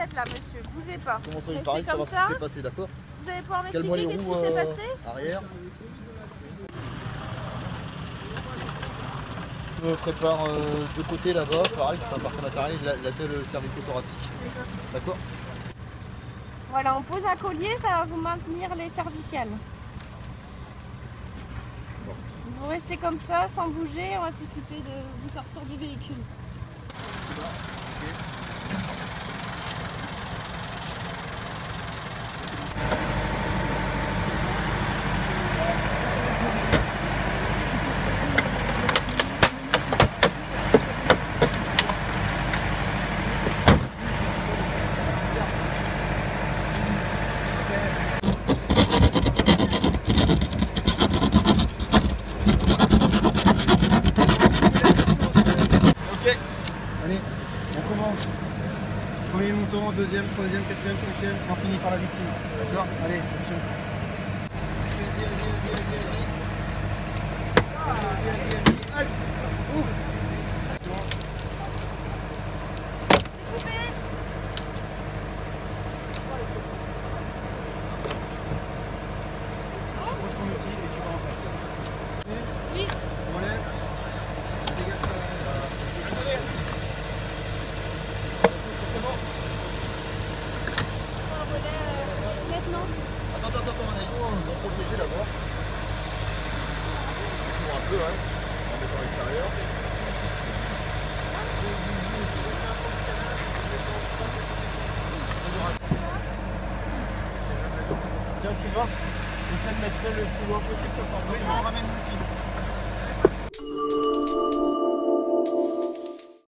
tête là, monsieur. Bougez pas. Comment ça, il Restez paraît de comme savoir ce ça. qui s'est passé, d'accord? Vous allez pouvoir Calme-moi les m'expliquer qu'est-ce roues qui s'est passé? arrière. Je me prépare de côté là-bas, pareil, je fais un parcours matériel, la telle cervico-thoracique. D'accord? Voilà, on pose un collier, ça va vous maintenir les cervicales. Vous restez comme ça, sans bouger, on va s'occuper de vous sortir du véhicule. Allez, on commence. Premier montant, deuxième, troisième, quatrième, cinquième, on finit par la victime. D'accord? Allez, attention. Allez, ouvre. Tu poses ton outil et tu vas en face. Oui. On relève. Maintenant. Attends, Anaïs, on va protéger d'abord. Pour un peu, hein, en mettant à l'extérieur. Tiens, Sylvain, essaie de mettre ça le plus loin possible sur le porte. On ramène l'outil.